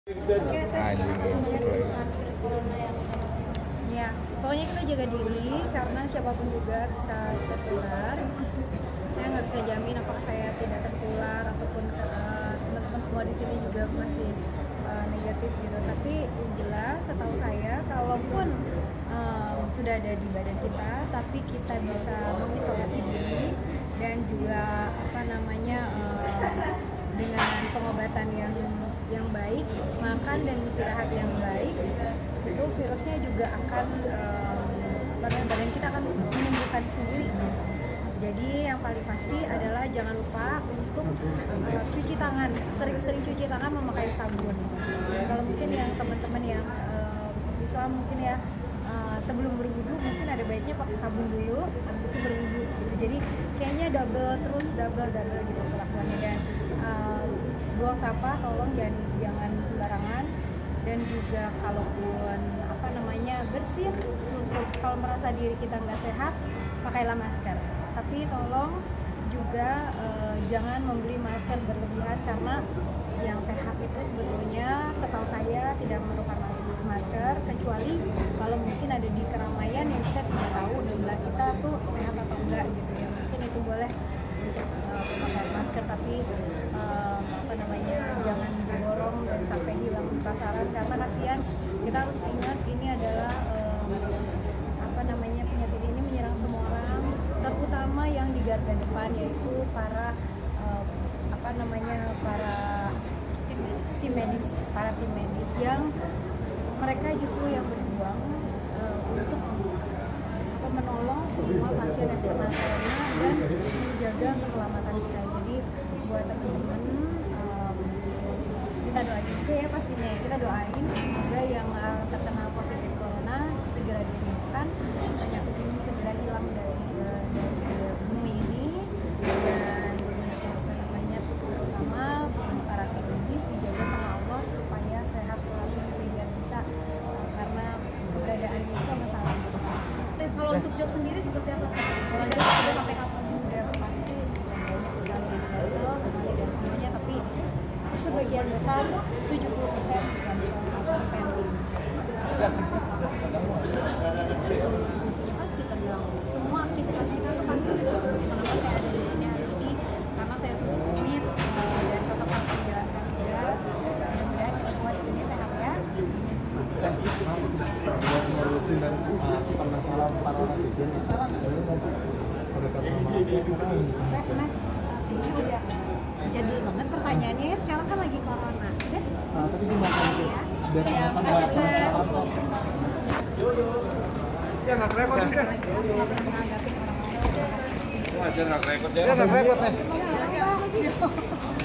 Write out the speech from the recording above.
Ya, pokoknya kita jaga diri karena siapapun juga bisa tertular. Saya nggak bisa jamin apakah saya tidak tertular ataupun teman-teman semua di sini juga masih negatif gitu. Tapi yang jelas setahu saya, kalaupun sudah ada di badan kita, tapi kita bisa mengisolasi diri dan juga dengan pengobatan yang baik, makan dan istirahat yang baik, itu virusnya juga akan badan kita akan menyembuhkan sendiri. Jadi yang paling pasti adalah jangan lupa untuk cuci tangan, sering-sering cuci tangan, memakai sabun. Kalau mungkin yang teman-teman yang Islam mungkin ya, sebelum berwudu mungkin ada baiknya pakai sabun dulu, habis itu berwudu gitu. Jadi kayaknya double gitu perlakuannya. Dan buang sampah tolong jangan sembarangan. Dan juga kalaupun bersin, untuk kalau merasa diri kita nggak sehat, pakailah masker. Tapi tolong juga jangan membeli masker berlebihan, karena yang sehat itu sebetulnya setahu saya tidak memerlukan masker, kecuali kalau mungkin ada di keramaian yang kita tidak tahu jumlah kita tuh sehat atau enggak gitu ya, mungkin itu boleh untuk memakai masker. Tapi jangan diborong dan sampai hilang di pasaran, karena kasihan. Kita harus ingat ini adalah penyakit ini menyerang semua orang, terutama yang di garda depan, yaitu para tim medis yang mereka justru yang berjuang untuk menolong semua pasien yang kena corona dan menjaga keselamatan kita. Jadi buat teman-teman, kita doain juga ya, pastinya kita doain semoga yang terkena positif corona segera disembuhkan, penyakit ini segera hilang dari bumi ini, dan terutama para tim medis dijaga sama Allah supaya sehat selalu sehingga bisa, karena keberadaannya itu masalah. Kalau untuk job sendiri seperti apa? Kalau job sudah sampai kapan? Udah pasti banyak sekali yang cancel, dan semuanya, tapi sebagian besar 70% cancel atau pending. Pasti terganggu. Semua aktivitas kita tuh pasti terganggu. Kenapa saya ada di sini hari ini? Karena saya berkomit dan tetap harus menjalankan tugas. Mudah-mudahan kita semua di sini sehat ya. Buat ngurusin dan permasalahan para netizen Mas, ini udah jadul banget pertanyaannya ya, sekarang kan lagi corona. Udah? Tapi sih makan itu biar makan ya nggak repot juga. Wajar nggak repot ya? Nggak repot nih.